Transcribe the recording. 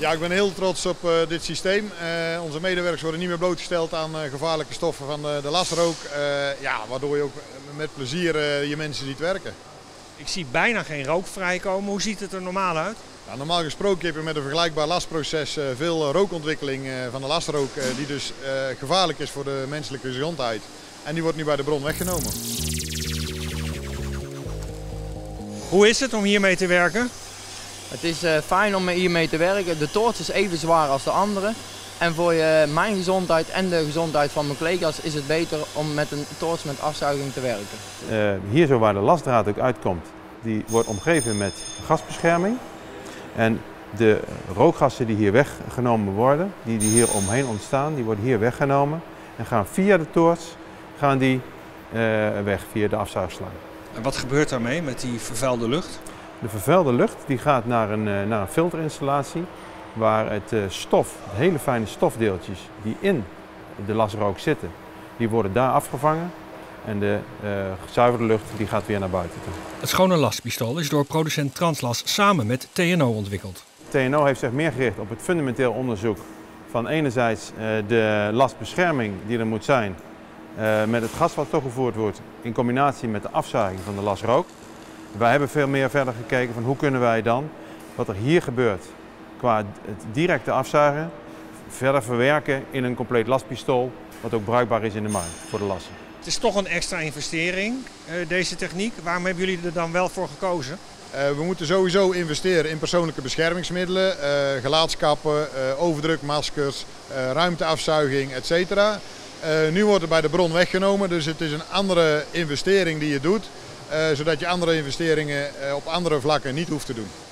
Ja, ik ben heel trots op dit systeem. Onze medewerkers worden niet meer blootgesteld aan gevaarlijke stoffen van de lasrook. Waardoor je ook met plezier je mensen ziet werken. Ik zie bijna geen rook vrijkomen. Hoe ziet het er normaal uit? Nou, normaal gesproken heb je met een vergelijkbaar lasproces veel rookontwikkeling van de lasrook die dus gevaarlijk is voor de menselijke gezondheid. En die wordt nu bij de bron weggenomen. Hoe is het om hiermee te werken? Het is fijn om hiermee te werken. De toorts is even zwaar als de andere. En voor mijn gezondheid en de gezondheid van mijn collega's is het beter om met een toorts met afzuiging te werken. Hier zo waar de lasdraad ook uitkomt, die wordt omgeven met gasbescherming. En de rookgassen die hier weggenomen worden, die hier omheen ontstaan, die worden hier weggenomen. En gaan via de toorts weg, via de afzuigslang. En wat gebeurt daarmee met die vervuilde lucht? De vervuilde lucht die gaat naar een filterinstallatie waar het hele fijne stofdeeltjes die in de lasrook zitten, die worden daar afgevangen en de gezuiverde lucht die gaat weer naar buiten toe. Het schone laspistool is door producent Translas samen met TNO ontwikkeld. TNO heeft zich meer gericht op het fundamenteel onderzoek van enerzijds de lastbescherming die er moet zijn met het gas wat toegevoerd wordt in combinatie met de afzuiging van de lasrook. Wij hebben veel meer verder gekeken van hoe kunnen wij dan wat er hier gebeurt qua het directe afzuigen verder verwerken in een compleet laspistool wat ook bruikbaar is in de markt voor de lassen. Het is toch een extra investering, deze techniek. Waarom hebben jullie er dan wel voor gekozen? We moeten sowieso investeren in persoonlijke beschermingsmiddelen, gelaatskappen, overdrukmaskers, ruimteafzuiging, etc. Nu wordt het bij de bron weggenomen, dus het is een andere investering die je doet, zodat je andere investeringen op andere vlakken niet hoeft te doen.